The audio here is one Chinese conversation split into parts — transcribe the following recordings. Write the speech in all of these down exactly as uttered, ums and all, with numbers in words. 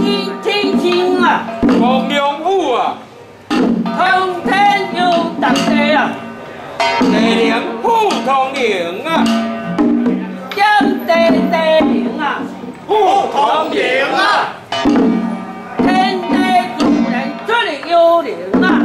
衣天星啊， 王良虎啊， 通天有大地啊， 地灵虎通灵啊， 江地地灵啊， 虎通灵啊， 天地自然出的幽灵啊。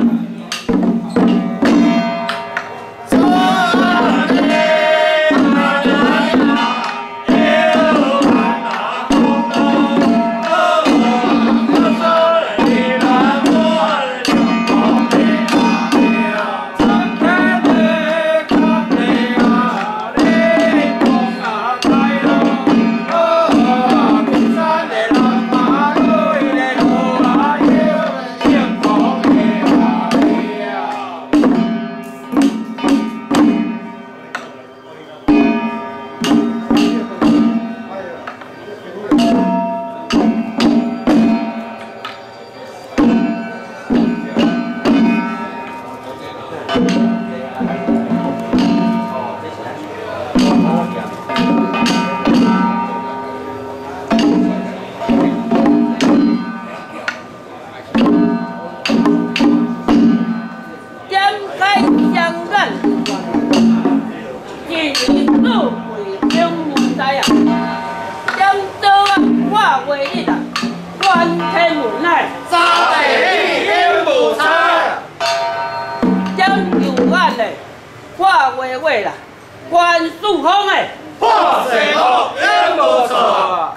化为未来，关树风诶， 破水路也无错。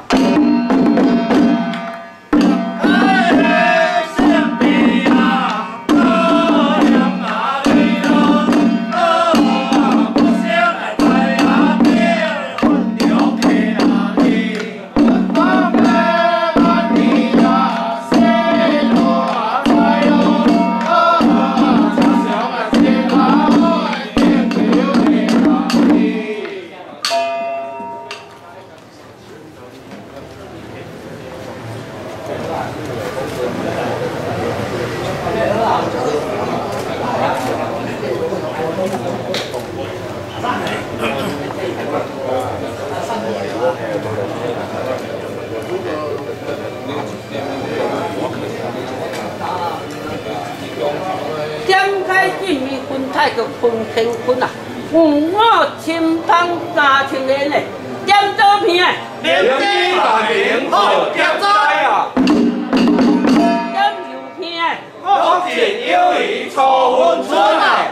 点开进迷分太个分天分啊，有我亲芳三千年嘞，点做片诶， 连机百名好点哉啊！ 点油片诶， 我见友谊初婚春啊！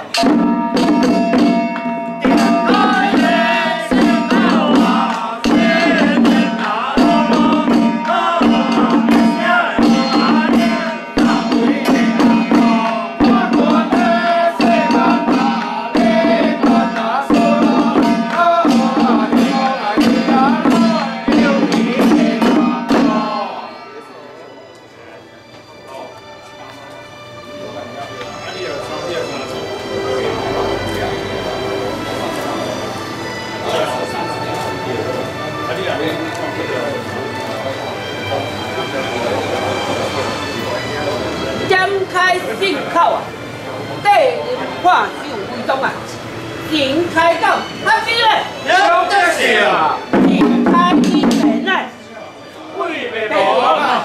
点开进口啊，地看手为中啊，前开到他几嘞？ 有得是啊， 前开一门嘞， 贵袂无啊！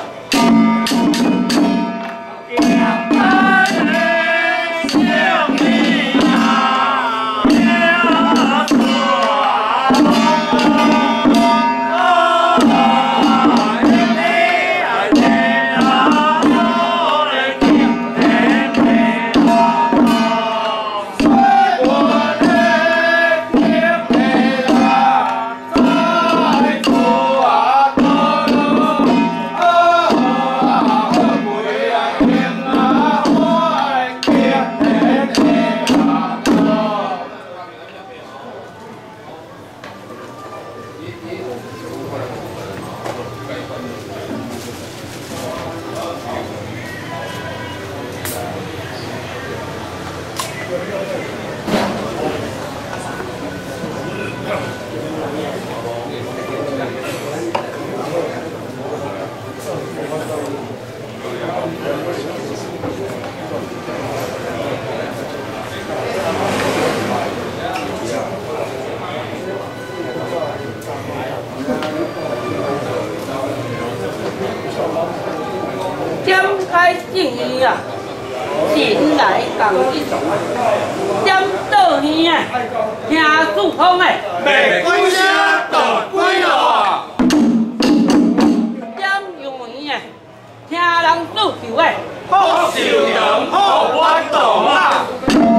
点开正义啊，前来共一同啊，点倒耳啊，听主风诶， 袂几声就几路啊！ 点用耳啊，听人诉求诶， 好受人好活动啊！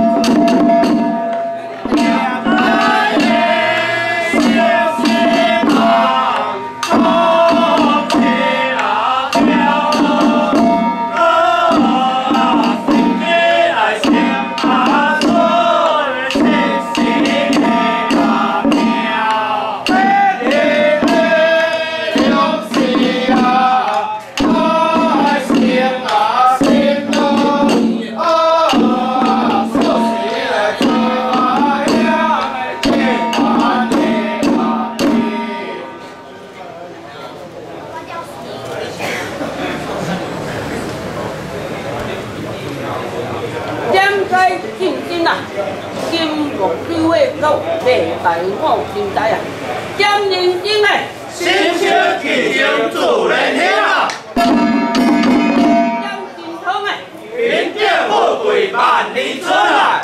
竞争啊，金木水火土，地大我心知啊，点人生诶， 心小气中自然香啊！ 点健康诶， 贫贱富贵万里春啊！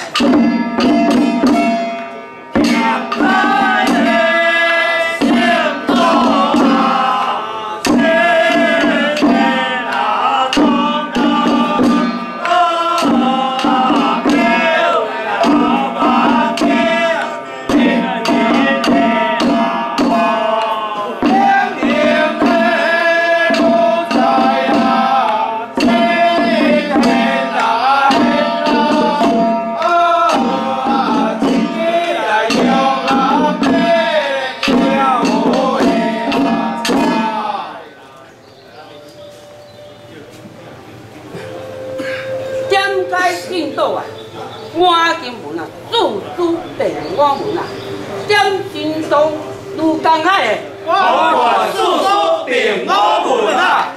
进度啊，换金门啊，处处地我门啊，点进度如江海诶， 我管处处定我门啊！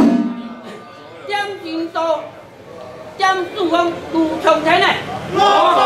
点进度点主风如冲天诶， 我